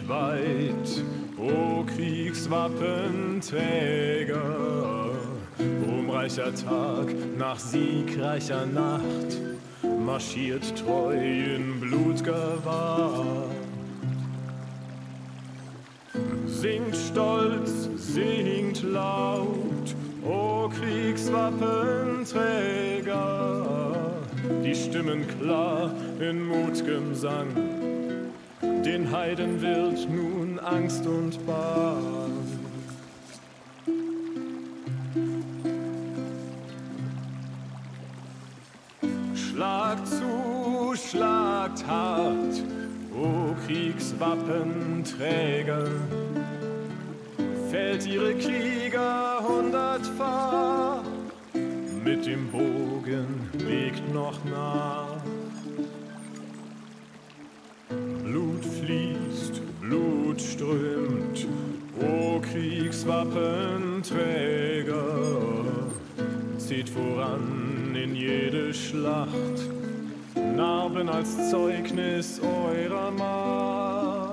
weit, o Kriegswappenträger, ruhmreicher Tag nach siegreicher Nacht, marschiert treu in blut'ger Singt stolz, singt laut, o Kriegswappenträger, die Stimmen klar in mut'gem Sang. Den Heiden wird nun Angst und Bang. Schlagt zu, schlagt hart, o Kriegswappenträger, fällt ihre Krieger 100-fach, mit dem Bogen legt noch nach. Blut fließt, Blut strömt, o Kriegswappenträger, zieht voran in jede Schlacht, Narben als Zeugnis eurer Macht.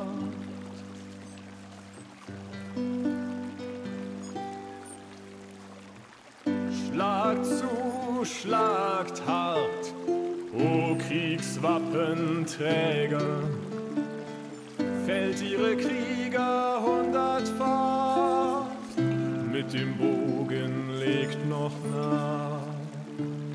Schlagt zu, schlagt hart, o Kriegswappenträger, fällt ihre Krieger 100-fach, mit dem Bogen legt noch nach.